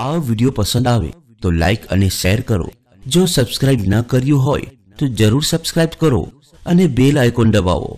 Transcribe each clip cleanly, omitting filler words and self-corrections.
આ વિડિયો પસંદ આવે તો લાઈક અને શેર કરો। જો સબસ્ક્રાઇબ ન કર્યું હોય તો જરૂર સબસ્ક્રાઇબ કરો અને બેલ આઇકોન દબાવો।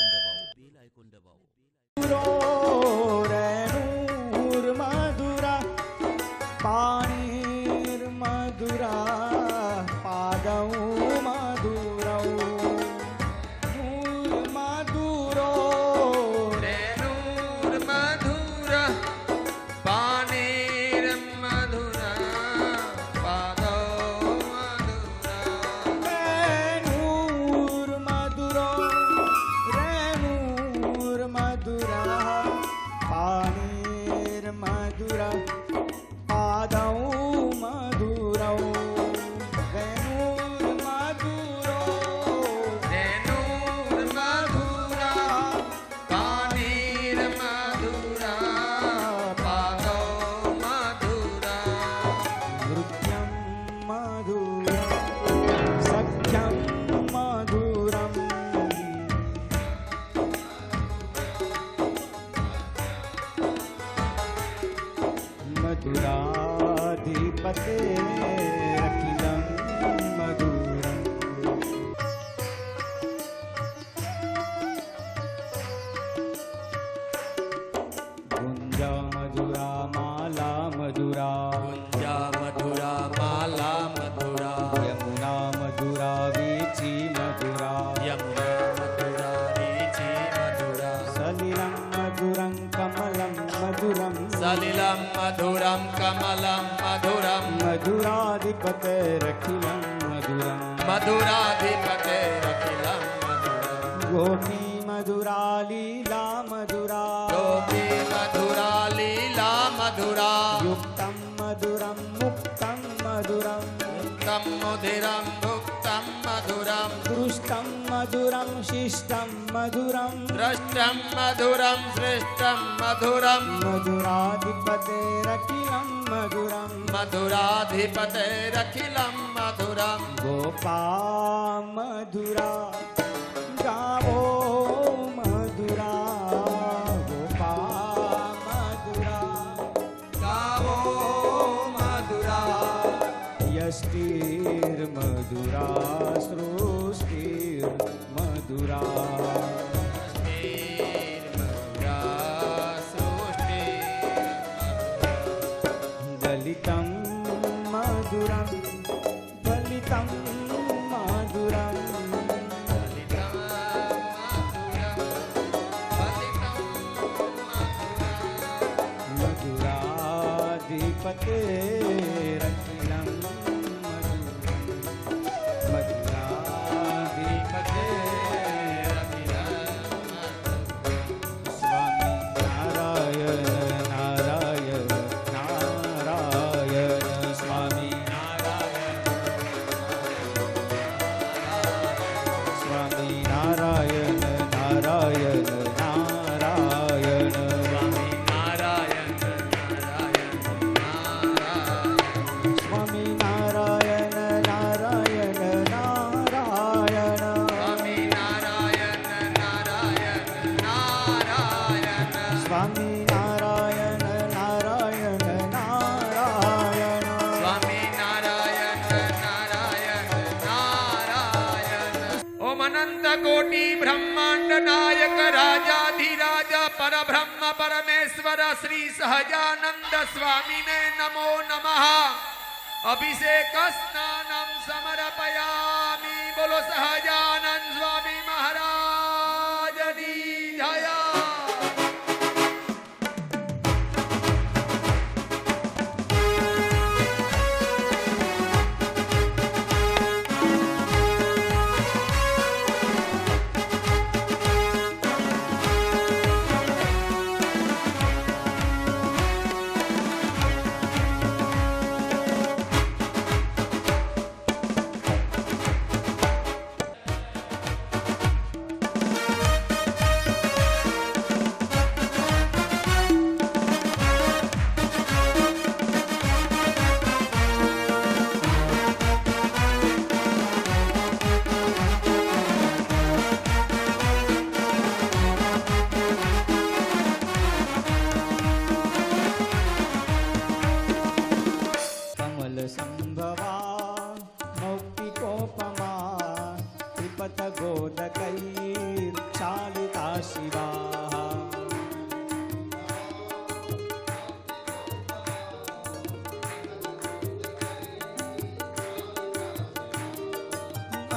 मधुराधिपते अखिलं मधुरम् गुंजा मधुरा माला मधुरा गुंजा मधुरा माला मधुरा यमुना मधुरा वीची मधुरा यमुना मधुरा वीची मधुरा सलिलं मधुरं कमलं मधुरं सलिलं मधुरं कमलं मधुरं मधुराधिपतेरखिलं मधुरम् मधुराधिपतेरखिलं मधुरं गोपी मधुरा लीला मधुरा गोपी मधुरा लीला मधुरा युक्तं मधुरं मुक्तं मधुरं मुक्तं मधुरं भुक्तं मधुरं दृष्टं मधुरं शिष्टं मधुरं दृष्टं मधुरं सृष्टं मधुरं मधुराधिपतेरखिलं मधुरं मधुराधिपतेरखिलं मधुरं गोपा मधुरा गावो मधुरा गोपा मधुरा गावो मधुरा यष्टिर्मधुरा सृष्टिर्मधुरा मधुरा सृष्टि दलितं मधुरं दलितं मधुरं मधुराधिपतेरखिलं मधुरं मधुराधिपतेरखिलं स्वामी नारायण नारायण नारायण स्वामी नारायण स्वामी नारायण नारायण नारायण स्वामी नारायण नारायण नारायण स्वामी नारायण नारायण नारायण स्वामी नारायण नारायण नारायण स्वामी नारायण नारायण नारायण स्वामी नारायण नारायण नारायण। ओम अनंत कोटि ब्रह्मांड नायक राजाधिराज परब्रह्म परमेश्वर श्री सहजानंद स्वामी ने नमो नमः। अभिषेक स्नानं समर्पयामि। बोलो सहजानंद स्वामी महाराज की जय।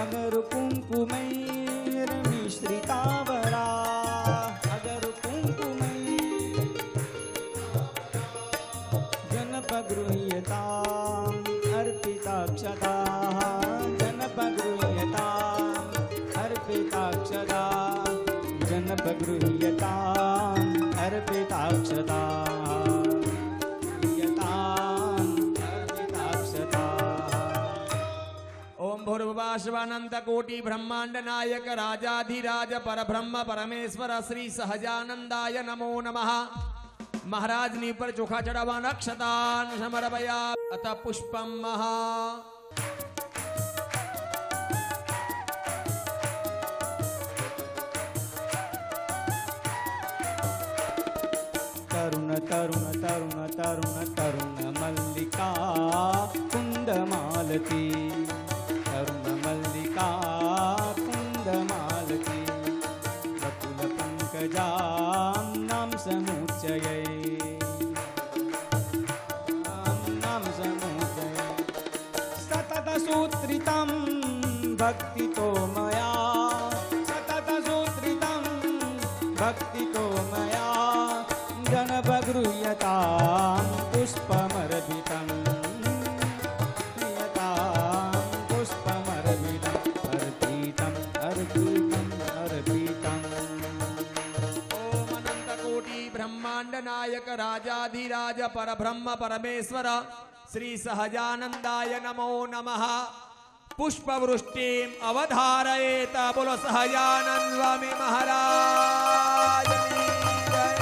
अगर कुङ्कुमैर्मिश्रितावरा अगर कुङ्कुमै जनपगृह्यताम् अर्पिताक्षता जनपगृह्यताम् अर्पिताक्षता जनपगृह्यताम् अर्पिताक्षता भूर्भुवस्वनंत कोटि ब्रह्मांड नायक राजाधिराज परब्रह्म परमेश्वर श्री सहजानंदाय नमो नमः। महाराज नी पर चोखा चढ़ावा नक्षतान समर्पया अत पुष्पम महा। तरुण तरुण तरुण तरुण तरुण मल्लिका कुंदमालती तरुण मल्लिका कुंदमालती बकुल पंकजां नाम समुच्चये नाम समुच्चये सतत सूत्रितं भक्तितो मया सतत सूत्रितं भक्तितो मया जनपगृह्यतां पुष्पमर्पितं अर्पितम् अर्पितम् अर्पितम्। ओम अनंत कोटि ब्रह्मांड नायक राजाधिराज परब्रह्म परमेश्वर श्री सहजानंदाय नमो नमः। पुष्पवृष्टिम् अवधारयेत बोलो सहजानंद स्वामी महाराज की जय।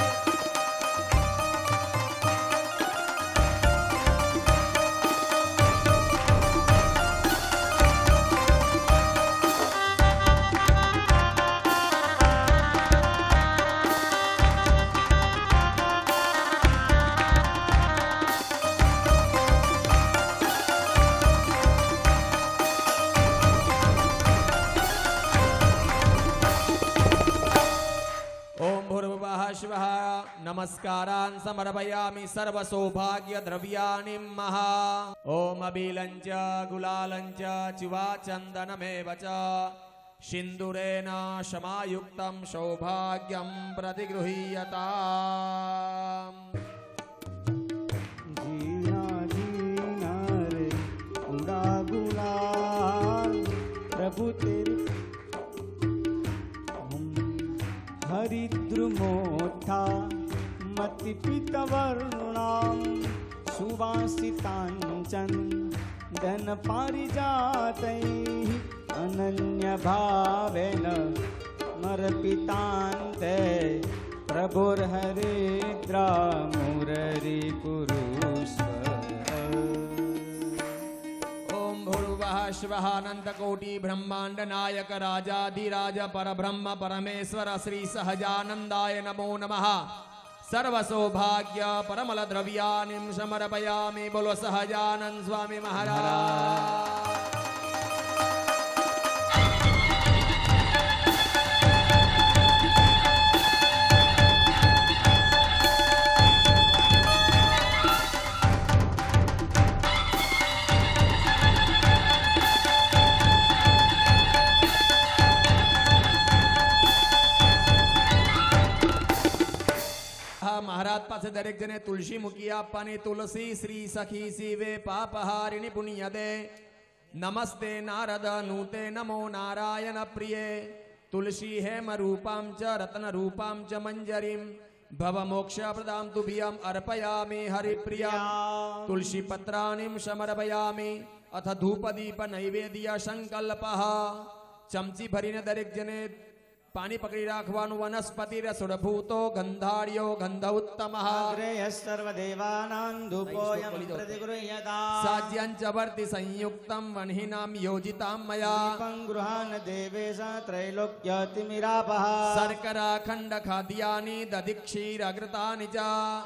शिवः नमस्कारान् समर्पयामि सर्व सौभाग्य द्रव्याणि महा। ओम अबिलञ्च गुलालञ्च चिवाचन्दनमेव च सिन्दूरेण शमायुक्तं सौभाग्यं प्रतिगृह्यताम्। जीना जीना रे उड़ा गुलाल प्रभु तेरी हरिद्रुमोत्था मतिपीतवर्णां सुवासिताञ्चन् धनपारिजातैः अनन्यभावेन समर्पितान्ते प्रभुर्हरिद्रा मुररीकुरुष्व। शिवः अनंत कोटि ब्रह्मांड नायक राजाधिराज परब्रह्म परमेश्वर श्री सहजानंदाय नमो नमः। सर्व सौभाग्य परमल द्रव्याणि समर्पयामि बोलो सहजानंद स्वामी महाराज। महाराज पास दरेक जने तुलसी मुकिया पानी तुलसी श्री सखी शिवे पापहारिणि पुण्यदे नमस्ते नारद नूते नमो नारायण प्रिये तुलसी हेम रूपां च रत्न रूपां च मंजरीं भव मोक्ष प्रदां तुभ्यं अर्पयामि हरिप्रिया तुलसी पत्राणि समर्पयामि अथ धूप दीप नैवेद्य संकल्पः चमची भरीने दरेक जने पानी पकड़ी राखवानु वनस्पति रसुरभूतो गंधार्यो गंध उत्तमः सर्वदेवानां धूपोऽयं प्रतिगृह्यताम् साज्यञ्च वर्ति संयुक्तं वह्निनां योजितां मया गृहान् देवेश त्रैलोक्यतिमिरापः शर्करा खंड खाद्यानि दधिक्षीरघृतानि च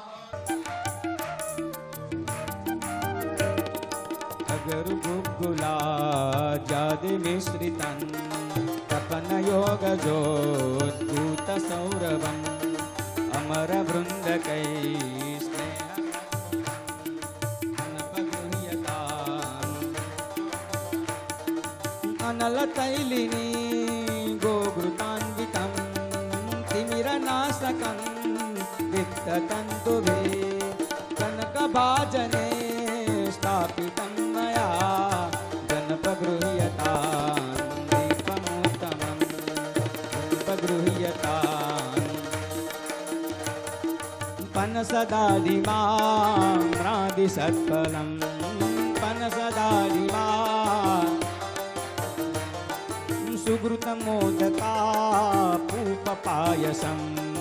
अगर गुग्गुला जादि मिश्रितं तपन योग जोद्भूत सौरभम् अमर वृंद कै नलतैलिनी गोघृतान्वितं तिमिरनाशकं वित्ततन्तुभिः कनकभाजने स्थापितं मया गणपगृह्यतां दीपमुत्तमं गणपगृह्यतां पनसदादिमाम्रादिसत्फलं पनसदादिमा सुकृतमोदका पूपपायसम्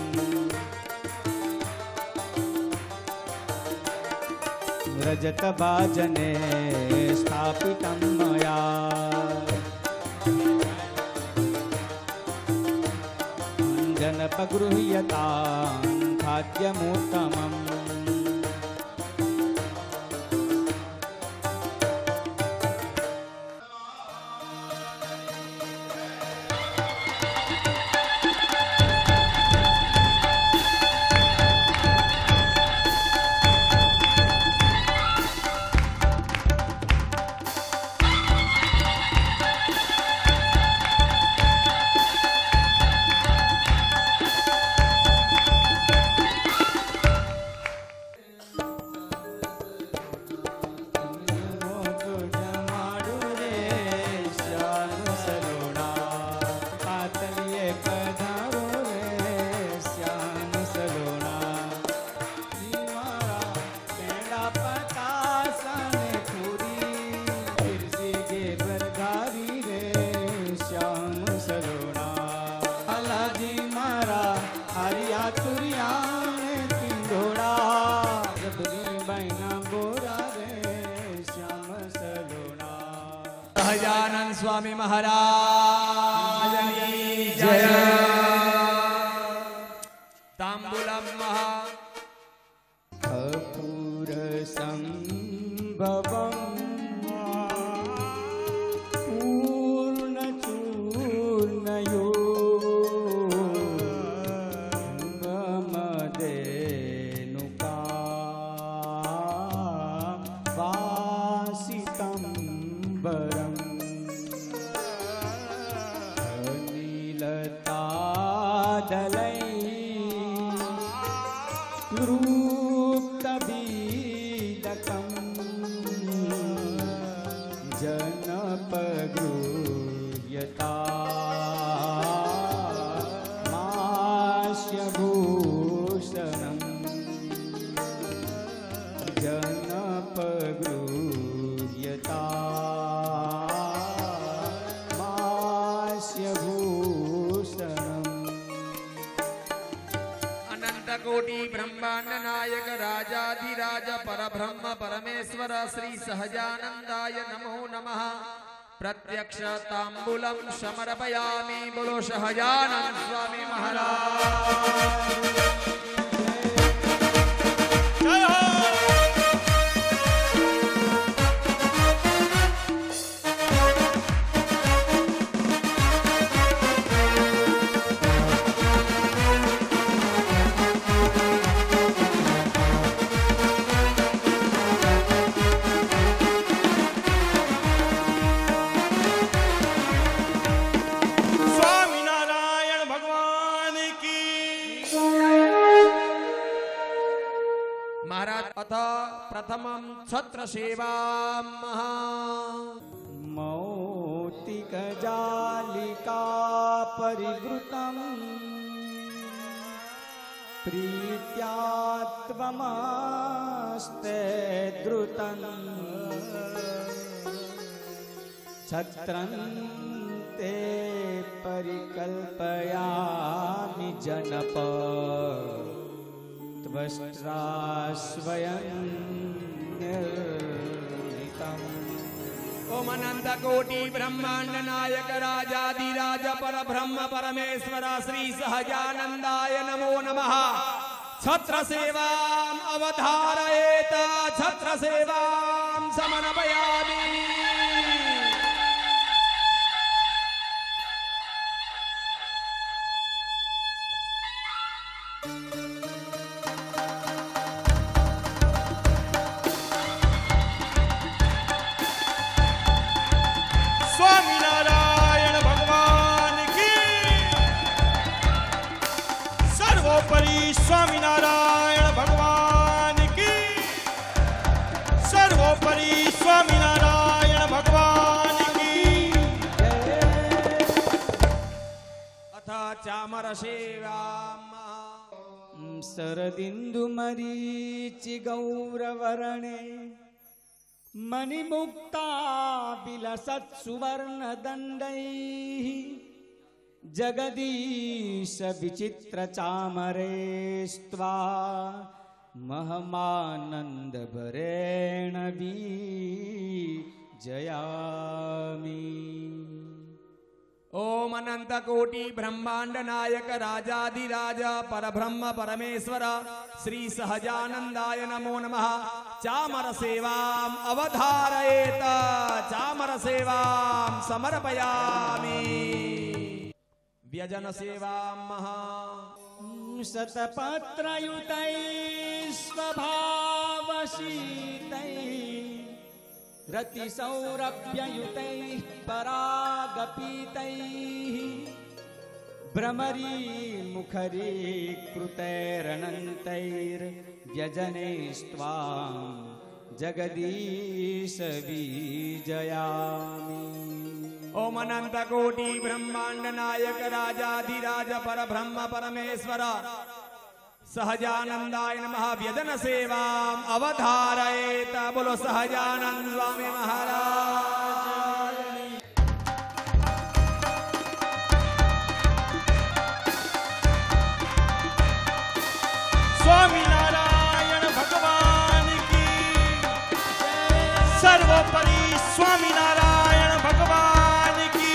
रजतभाजने स्थापितं मया जनपगृह्यतां खाद्यमुत्तमम् सहजानंद स्वामी महाराज की जय। तांबूलम महा कपूर संभवम पूर्ण चूर्णयो मदेनुका वासितं बरम नीलतादलै रूप्तबीदकं जनपगृह्यता मास्यभूषणं जनपगृह्यता कोटि ब्रह्मांड नायक राजाधिराज परब्रह्म परमेश्वर श्री सहजानंदाय नमो नमः। प्रत्यक्ष तांबूलम समर्पयामि। बोलो सहजानंद स्वामी महाराज। अथ प्रथमं छत्र सेवा मौक्तिकजालिका परिवृतं प्रीत्या त्वमस्ते द्रुतं छत्रं ते परिकल्पयामि जनप स्वयं निर्मितम्। ओम अनंत कोटि ब्रह्मांड नायक राजाधिराज पर ब्रह्म परमेश्वर श्री सहजानंदाय नमो नमः। छत्र सेवाम अवधारयेत छत्र सेवाम समर्पयामि। स्वामी नारायण स्वामीनारायण भगवान की, सर्वोपरि स्वामीनारायण भगवान की। अथ चामर सेवा शरदिन्दु मरीचि गौरवर्णे मणिमुक्ता विलसत् सुवर्णदण्डैः जगदीश विचित्र चामरेस्त्वा महमानंद भरेण विजयामि। ओम अनंत कोटि ब्रह्मांड नायक राजाधिराज परब्रह्म परमेश्वर श्री सहजानंदाय नमो नमः। चामर सेवाम अवधारयेत, चामर सेवाम समर्पयामि। व्यजन सेवाम महा शतपत्रयुतैः स्वभावशीतैः रतिसौरभ्ययुतैः परागपीतैः भ्रमरी मुखरीकृतैरनन्तैर्व्यजनैस्त्वां जगदीश विजयामि। ओम अनंत कोटि ब्रह्मांड नायक राजाधिराज परब्रह्म परमेश्वर सहजानंदाय नमः। व्यजन सेवाम अवधारयेत, बोलो सहजानंद स्वामी महाराज। स्वामीनारायण भगवान की, सर्वोपरि स्वामीनारायण भगवान की।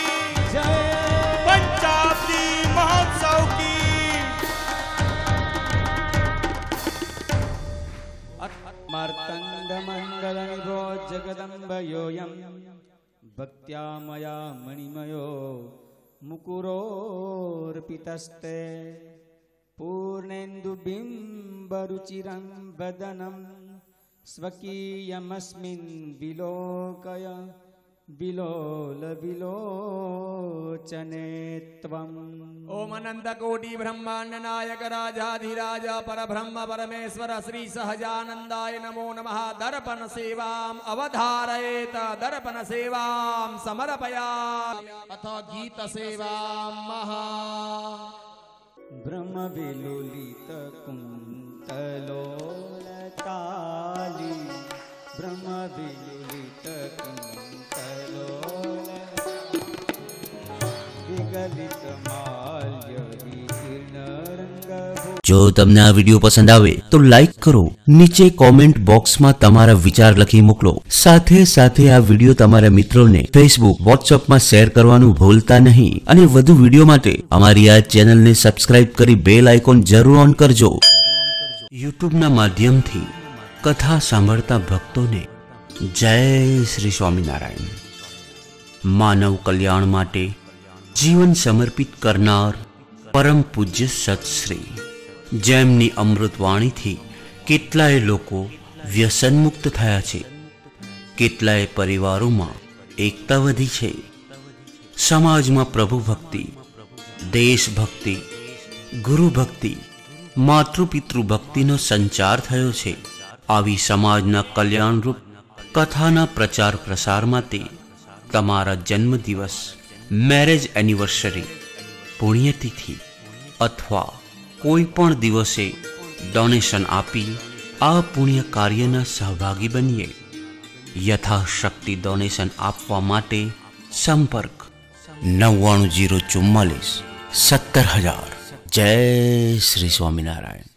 पंचाब्दी महोत्सव की। मार्तंड मंगल निभो जगदम्ब योऽयं भक्त्या मया मणिमयो मुकुरोर्पितस्ते पूर्णेन्दुबिम्बरुचिरं वदनं स्वकीयमस्मिन् विलोकय विलोल विलोचने त्वम्। ओम अनंत कोटि ब्रह्मांड नायक राजाधिराज परब्रह्म परमेश्वर श्री सहजानंदाय नमो नमः। दर्पण सेवाम अवधारयेत, दर्पण सेवाम समर्पयामि। अथ गीत सेवाम महा ब्रह्म विलुलित कुन्तलोलकाली ब्रह्म विलुलित कुन्तलोल विगलित माल्य विकीर्ण रंग। જો તમને આ વિડીયો પસંદ આવે તો લાઈક કરો, નીચે કોમેન્ટ બોક્સમાં તમારા વિચાર લખી મોકલો, સાથે સાથે આ વિડીયો તમારા મિત્રોને ફેસબુક વોટ્સએપમાં શેર કરવાનું ભૂલતા નહીં અને વધુ વિડીયો માટે અમારી આ ચેનલને સબસ્ક્રાઇબ કરી બેલ આઇકોન જરૂર ઓન કરજો। યુટ્યુબના માધ્યમથી કથા સાંભળતા ભક્તોને જય શ્રી સ્વામિનારાયણ। માનવ કલ્યાણ માટે જીવન સમર્પિત કરનાર પરમ પૂજ્ય સત્શ્રી જેમની અમૃતવાણીથી કેટલાય લોકો વ્યસનમુક્ત થયા છે, કેટલાય પરિવારોમાં એકતા વધી છે, સમાજમાં પ્રભુ ભક્તિ, દેશભક્તિ, ગુરુ ભક્તિ, માતૃપિતૃ ભક્તિનો સંચાર થયો છે। આવી સમાજના કલ્યાણરૂપ કથાના પ્રચાર પ્રસાર માટે તમારા જન્મદિવસ, મેરેજ એનિવર્સરી, પુણ્યતિથિ અથવા કોઈ પણ દિવસે ડોનેશન આપી આ પુણ્ય કાર્યના સહભાગી બનીએ। યથાશક્તિ ડોનેશન આપવા માટે સંપર્ક 990444 17000। જય શ્રી સ્વામિનારાયણ।